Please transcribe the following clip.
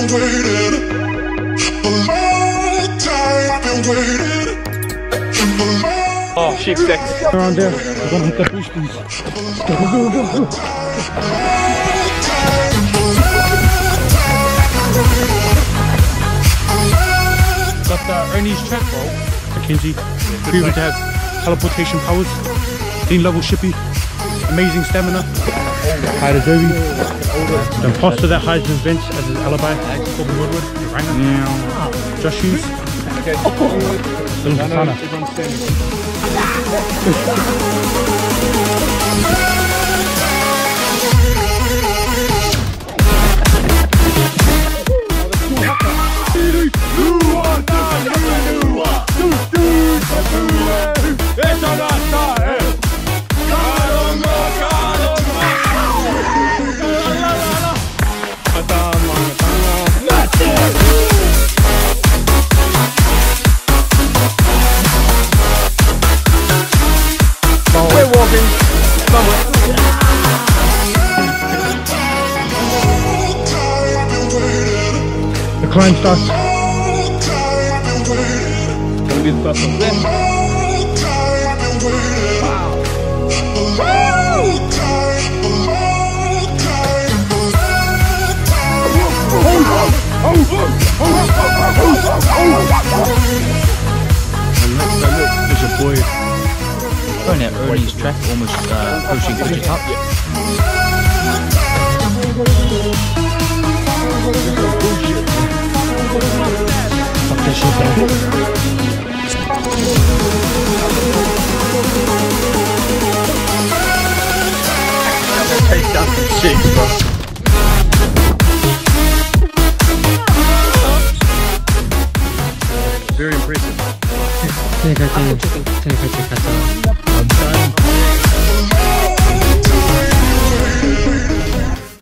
Oh, she expects. Around there, we're gonna hit the bush, please. Go, go, go, go. Got Ernie's track, bro. McKinsey, proven to have teleportation powers. Dean level shippy, amazing stamina. High to Derby. The imposter that hides his vents as his alibi. Kobe Woodward, the Ranger. Josh Hughes. Little Katana. The climb starts. Gonna be the first one. There's your boy. Going at Ernie's track, almost approaching Bridget Top. Fuck that shit, bro. Take down some shit, bro. Very impressive.